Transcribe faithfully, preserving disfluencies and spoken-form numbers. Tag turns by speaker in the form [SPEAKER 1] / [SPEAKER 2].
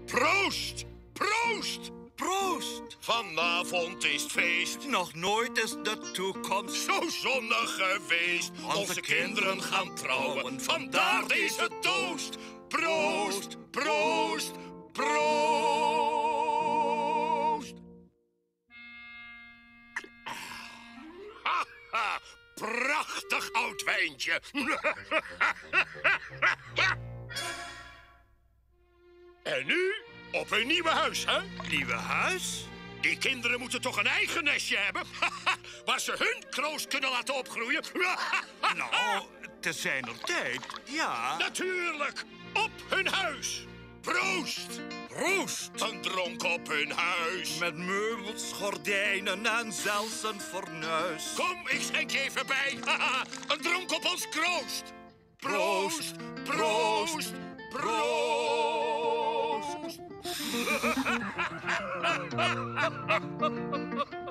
[SPEAKER 1] Proost! Proost!
[SPEAKER 2] Proost!
[SPEAKER 1] Vanavond is het feest.
[SPEAKER 2] Nog nooit is de toekomst
[SPEAKER 1] Zo zonnig geweest. Onze, Onze kinderen gaan trouwen. Vandaar deze toast. Proost! Proost! Proost! Haha! Prachtig oud wijntje. En nu op een nieuwe huis, hè?
[SPEAKER 2] Nieuwe huis?
[SPEAKER 1] Die kinderen moeten toch een eigen nestje hebben? Waar ze hun kroost kunnen laten opgroeien?
[SPEAKER 2] Nou, te zijner tijd, ja.
[SPEAKER 1] Natuurlijk, op hun huis. Proost!
[SPEAKER 2] Proost!
[SPEAKER 1] Een dronk op hun huis.
[SPEAKER 2] Met meubels, gordijnen en zelfs een fornuis.
[SPEAKER 1] Kom, ik schenk je even bij. Een dronk op ons kroost. Proost! Proost! Proost!